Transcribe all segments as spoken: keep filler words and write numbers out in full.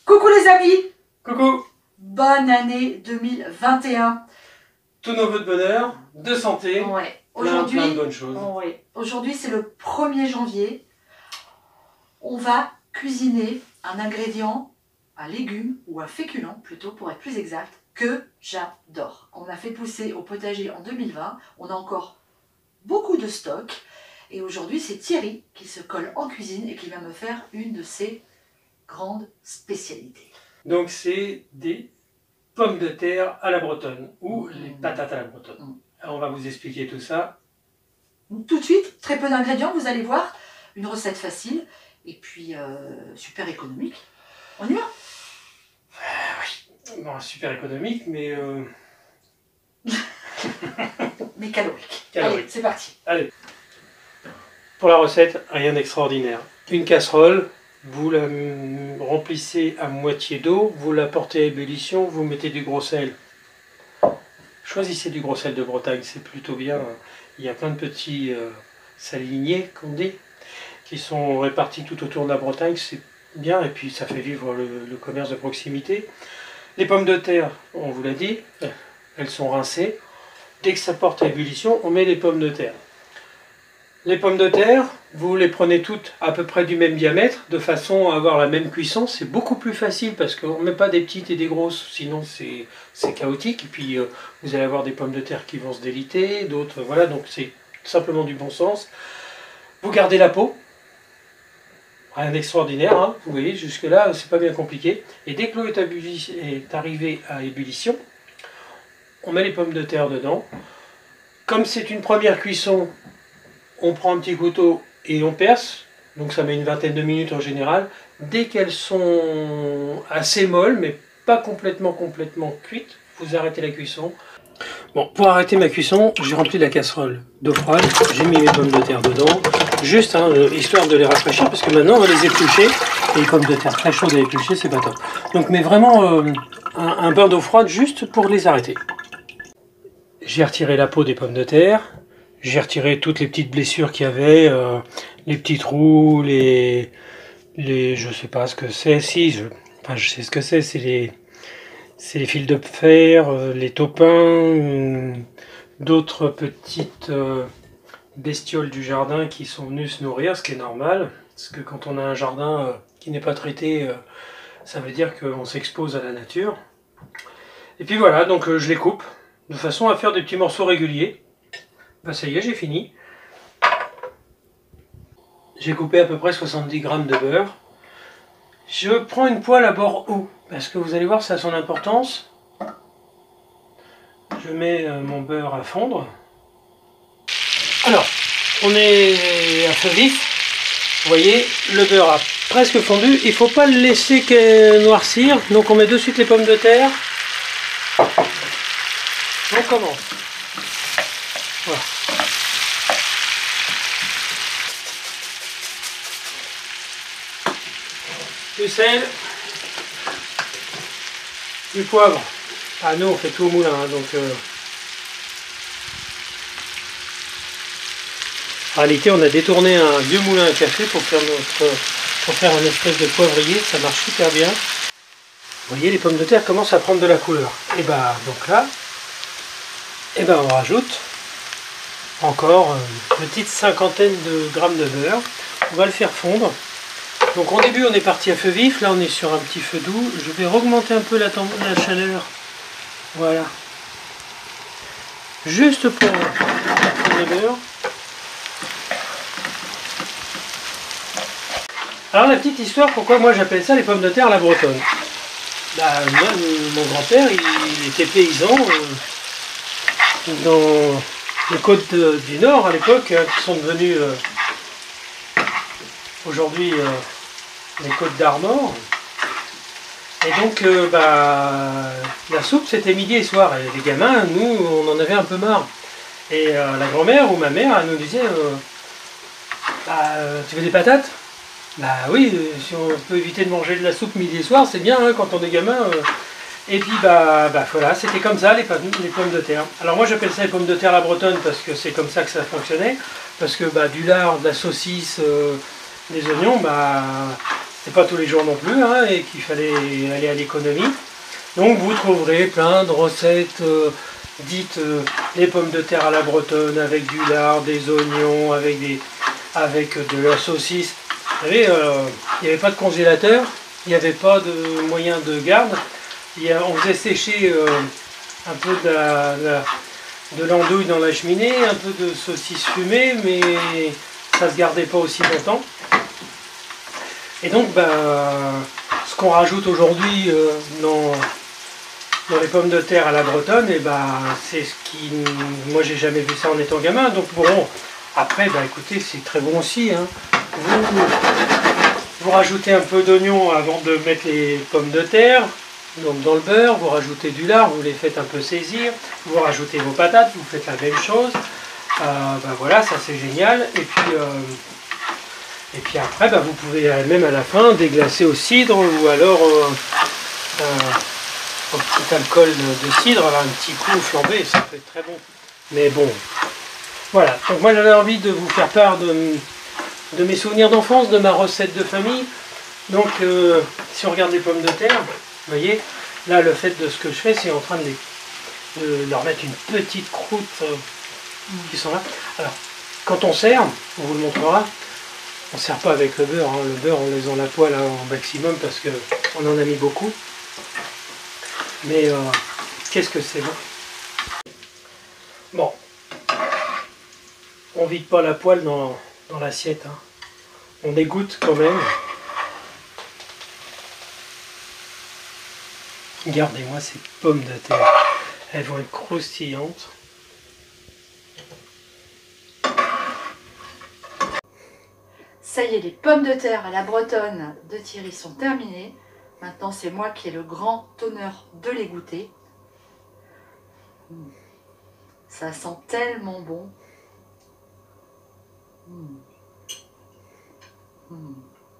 Coucou les amis, Coucou, bonne année deux mille vingt et un. tous nos vœux de bonheur, de santé, Ouais. plein, Aujourd'hui, plein de bonnes choses. ouais. Aujourd'hui c'est le premier janvier. On va cuisiner un ingrédient, un légume ou un féculent plutôt pour être plus exact, que j'adore. On a fait pousser au potager en deux mille vingt. On a encore beaucoup de stock. Et aujourd'hui c'est Thierry qui se colle en cuisine et qui va me faire une de ses grandes spécialités. Donc c'est des pommes de terre à la bretonne ou Mmh. les patates à la bretonne. Mmh. Alors, on va vous expliquer tout ça. Tout de suite, très peu d'ingrédients, vous allez voir. Une recette facile et puis euh, super économique. On y va? Oui, bon, super économique, mais... Euh... Mais calorique. Calorique. Allez, c'est parti. Allez. Pour la recette, rien d'extraordinaire. Une casserole, vous la remplissez à moitié d'eau, vous la portez à ébullition, vous mettez du gros sel. Choisissez du gros sel de Bretagne, c'est plutôt bien. Il y a plein de petits euh, saliniers, qu'on dit, qui sont répartis tout autour de la Bretagne, c'est bien, et puis ça fait vivre le, le commerce de proximité. Les pommes de terre, on vous l'a dit, elles sont rincées. Dès que ça porte à ébullition, on met les pommes de terre. Les pommes de terre, vous les prenez toutes à peu près du même diamètre, de façon à avoir la même cuisson. C'est beaucoup plus facile parce qu'on ne met pas des petites et des grosses, sinon c'est chaotique. Et puis euh, vous allez avoir des pommes de terre qui vont se déliter, d'autres, voilà, donc c'est simplement du bon sens. Vous gardez la peau, rien d'extraordinaire, hein, vous voyez, jusque là c'est pas bien compliqué. Et dès que l'eau est, est arrivée à ébullition, on met les pommes de terre dedans. Comme c'est une première cuisson, on prend un petit couteau et on perce, donc ça met une vingtaine de minutes en général. Dès qu'elles sont assez molles, mais pas complètement complètement cuites, vous arrêtez la cuisson. Bon, pour arrêter ma cuisson, j'ai rempli la casserole d'eau froide, j'ai mis mes pommes de terre dedans, juste hein, histoire de les rafraîchir, parce que maintenant on va les éplucher, et les pommes de terre très chaudes à éplucher, c'est pas top. Donc mais vraiment euh, un, un bain d'eau froide juste pour les arrêter. J'ai retiré la peau des pommes de terre. J'ai retiré toutes les petites blessures qu'il y avait, euh, les petits trous, les, les, je sais pas ce que c'est, si, je, enfin je sais ce que c'est, c'est les, c'est les fils de fer, euh, les taupins, euh, d'autres petites euh, bestioles du jardin qui sont venues se nourrir, ce qui est normal, parce que quand on a un jardin euh, qui n'est pas traité, euh, ça veut dire qu'on s'expose à la nature. Et puis voilà, donc euh, je les coupe, de façon à faire des petits morceaux réguliers. Ben ça y est, j'ai fini. J'ai coupé à peu près soixante-dix grammes de beurre. Je prends une poêle à bord haut, parce que vous allez voir, ça a son importance. Je mets mon beurre à fondre. Alors, on est à feu vif. Vous voyez, le beurre a presque fondu. Il ne faut pas le laisser noircir. Donc on met de suite les pommes de terre. On commence. Voilà. Du sel, du poivre. Ah nous on fait tout au moulin, hein, donc euh... en réalité on a détourné un vieux moulin à café pour faire notre pour faire un espèce de poivrier, ça marche super bien. Vous voyez, les pommes de terre commencent à prendre de la couleur. Et bah donc là, et ben on rajoute encore une petite cinquantaine de grammes de beurre. On va le faire fondre. Donc au début on est parti à feu vif, là on est sur un petit feu doux. Je vais augmenter un peu la, la chaleur. Voilà. Juste pour fondre le beurre. Alors la petite histoire, pourquoi moi j'appelle ça les pommes de terre à la bretonne. Bah, moi, mon grand-père il, il était paysan euh, dans les côtes de, du Nord à l'époque, hein, qui sont devenues euh, aujourd'hui euh, les côtes d'Armor. Et donc euh, bah, la soupe c'était midi et soir. Et les gamins, nous, on en avait un peu marre. Et euh, la grand-mère ou ma mère, elle nous disait euh, bah, tu veux des patates? Bah oui, si on peut éviter de manger de la soupe midi et soir, c'est bien hein, quand on est gamin. Euh, Et puis bah, bah voilà, c'était comme ça les pommes, les pommes de terre. Alors moi j'appelle ça les pommes de terre à la bretonne parce que c'est comme ça que ça fonctionnait. Parce que bah, du lard, de la saucisse, euh, des oignons, bah, c'est pas tous les jours non plus, hein, et qu'il fallait aller à l'économie. Donc vous trouverez plein de recettes euh, dites euh, les pommes de terre à la bretonne, avec du lard, des oignons, avec, des, avec de la saucisse. Vous savez, euh, il n'y avait pas de congélateur, il n'y avait pas de moyen de garde. Il y a, on faisait sécher euh, un peu de, la, de, la, de l'andouille dans la cheminée, un peu de saucisse fumée, mais ça ne se gardait pas aussi longtemps. Et donc, ben, ce qu'on rajoute aujourd'hui euh, dans, dans les pommes de terre à la bretonne, et ben, c'est ce qui... Moi, j'ai jamais vu ça en étant gamin. Donc, bon, après, ben, écoutez, c'est très bon aussi. Hein. Vous, vous rajoutez un peu d'oignon avant de mettre les pommes de terre. Donc, dans le beurre, vous rajoutez du lard, vous les faites un peu saisir. Vous rajoutez vos patates, vous faites la même chose. Euh, ben, voilà, ça c'est génial. Et puis... Euh, Et puis après, bah, vous pouvez même à la fin déglacer au cidre ou alors euh, euh, au petit alcool de cidre, alors un petit coup flambé, ça peut être très bon. Mais bon, voilà. Donc moi j'avais envie de vous faire part de, de mes souvenirs d'enfance, de ma recette de famille. Donc euh, si on regarde les pommes de terre, vous voyez, là le fait de ce que je fais, c'est en train de, les, de leur mettre une petite croûte euh, qui sont là. Alors, quand on sert, on vous le montrera. On ne sert pas avec le beurre, hein. Le beurre on les en la poêle hein, au maximum parce qu'on en a mis beaucoup. Mais euh, qu'est-ce que c'est bon. Bon, on vide pas la poêle dans, dans l'assiette. Hein. On dégoûte quand même. Regardez-moi ces pommes de terre. Elles vont être croustillantes. Ça y est, les pommes de terre à la bretonne de Thierry sont terminées. Maintenant, c'est moi qui ai le grand honneur de les goûter. Mmh. Ça sent tellement bon. Mmh. Mmh.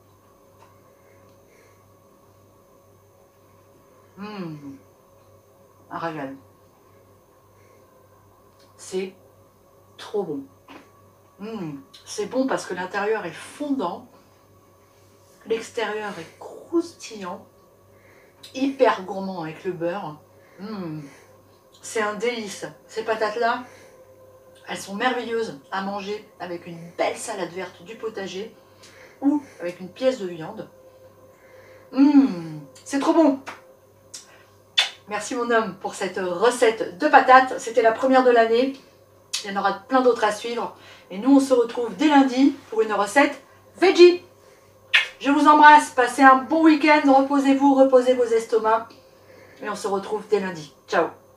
Mmh. Un régal. C'est trop bon. Mmh. C'est bon parce que l'intérieur est fondant, l'extérieur est croustillant, hyper gourmand avec le beurre. Mmh. C'est un délice. Ces patates-là, elles sont merveilleuses à manger avec une belle salade verte du potager ou avec une pièce de viande. Mmh. C'est trop bon. Merci mon homme pour cette recette de patates. C'était la première de l'année. Il y en aura plein d'autres à suivre. Et nous, on se retrouve dès lundi pour une recette veggie. Je vous embrasse. Passez un bon week-end. Reposez-vous, reposez vos estomacs. Et on se retrouve dès lundi. Ciao.